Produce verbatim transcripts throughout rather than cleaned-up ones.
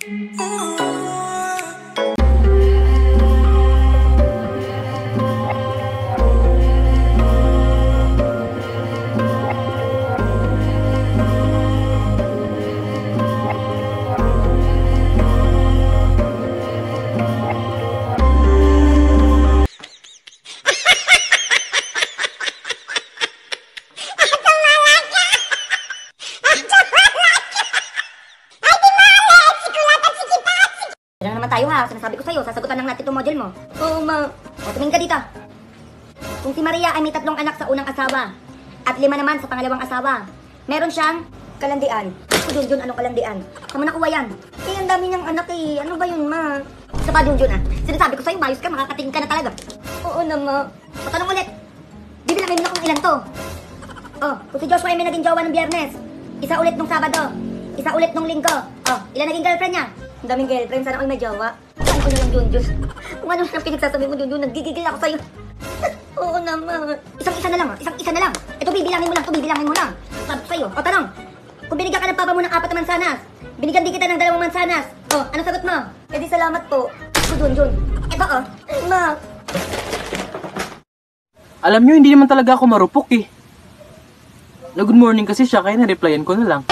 Tayo ha, sinasabi ko sa'yo, sasagutan ng natin itong module mo. Oo, ma. O, tumingin ka dito. Kung si Maria ay may tatlong anak sa unang asawa, at lima naman sa pangalawang asawa, meron siyang kalandian. O, Junjun, anong kalandian? Saan mo nakuha yan? Eh, ang dami niyang anak eh. Ano ba yun, ma? Sa pa, Junjun ah. Sinasabi ko sa'yo, mayos ka, makakatingin ka na talaga. Oo na, ma. O, tanong ulit. Bibilangin mo na kung ilan to. Oh, kung si Joshua ay may naging jowa ng Biyernes, isa ulit nung Sabado, isa ulit nung Linggo. Oh, ilan naging girlfriend niya? Ang daming girlfriend, sana all may jowa. Saan ko na lang, Junjun? Kung ano na pinagsasabi mo, Junjun, nagigigil ako sa'yo. Oo naman. Isang-isa na lang, ah. Isang-isa na lang. Ito, bibilangin mo lang, ito, bibilangin mo lang. Sabi ko sa'yo. O, tanong. Kung binigyan ka ng papa mo ng apat na mansanas, binigyan din kita ng dalawang mansanas. O, ano sagot mo? Eh di salamat po. O, Junjun. Ito, oh. Ma. Alam nyo, hindi naman talaga ako marupok eh. Na good morning kasi siya, kaya na-replyan ko na lang.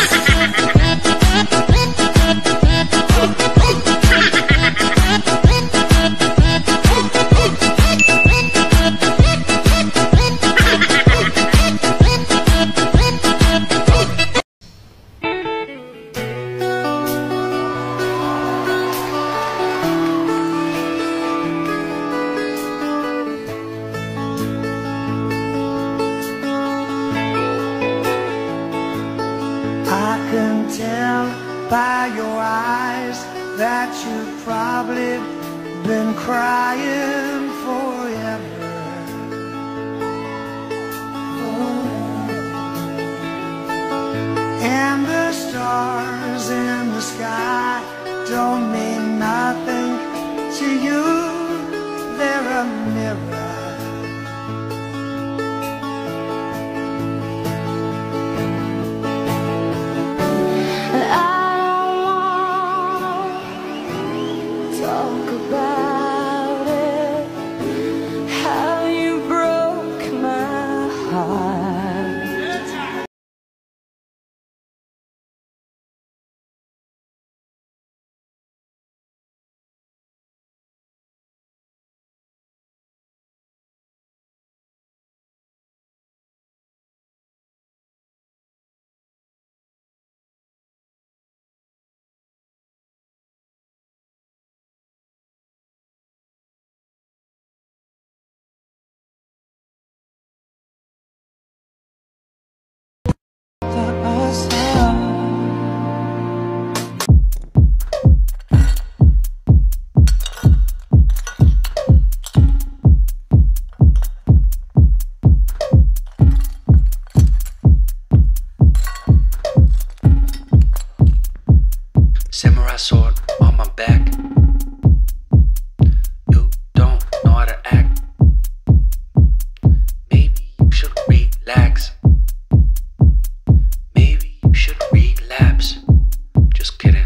Tell by your eyes that you've probably been crying forever. Oh. And the stars in the sky don't mean nothing to you. They're a mirror. Samurai sword on my back. You don't know how to act. Maybe you should relax. Maybe you should relapse. Just kidding.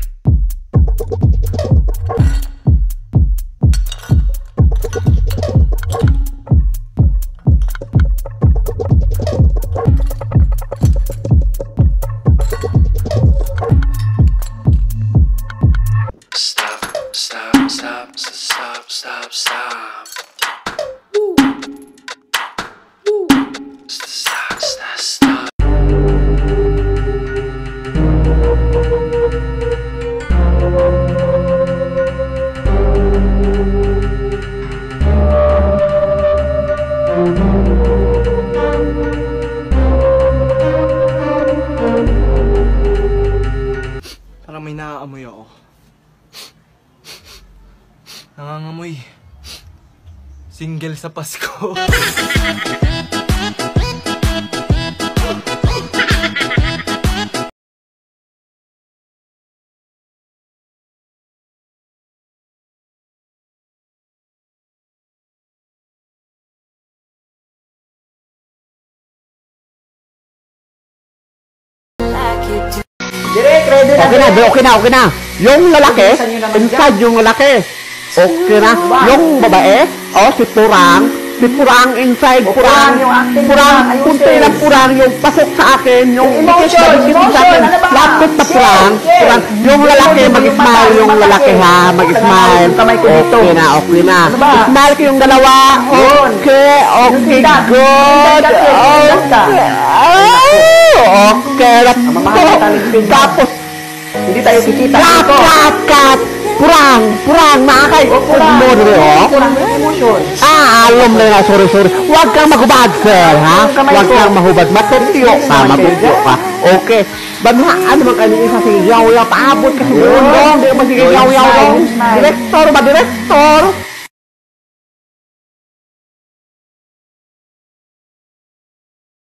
Stop, stop, stop, stop, stop, stop. Woo. Woo. Stop, stop, stop. Parang may naaamoy ako. Nangangamoy. Single sa Pasko. Direk, ready na. Okay na, okay na, okay na. Yung lalaki, inside yung lalaki. Okay na. Yung babae, oh, si Purang. Si Purang inside, Purang. Purang, punti na Purang. Yung pasok sa akin, yung dikit na dikit sa akin. Lapit na Purang. Purang. Yung lalaki, mag-smile yung lalaki ha. Mag-smile. Okay na, okay na. Smile ko yung dalawa. Okay, okay, good. Okay. Oh, okay. Tapos, Hindi tayo kikita cut, dito. cut, cut. Purang, purang, nakakay. Kurang. Mo rin, oh. Kurang ng emotion. Ah, alam na nga, sorry, sorry. Huwag kang mahubad, sir, ha? Yung kamay Huwag ko. kang mahubad. Matutyo ka, matutyo ka. Okay. Banda, ano man kayo isa sige yaw-yaw, paabot ka sa buong dong. Di ba sige Yung yaw-yaw smile, dong? yung smile. Director ba, director?